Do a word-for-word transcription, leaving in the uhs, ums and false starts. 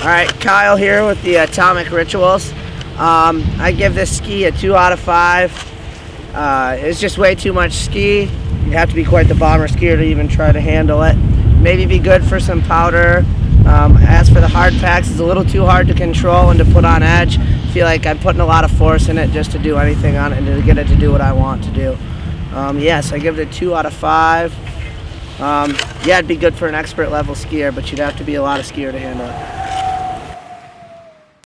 Alright, Kyle here with the Atomic Rituals. Um, I give this ski a two out of five. Uh, it's just way too much ski. You have to be quite the bomber skier to even try to handle it. Maybe be good for some powder. Um, as for the hard packs, it's a little too hard to control and to put on edge. I feel like I'm putting a lot of force in it just to do anything on it and to get it to do what I want to do. Um, yes, I give it a two out of five. Um, yeah, it'd be good for an expert level skier, but you'd have to be a lot of skier to handle it.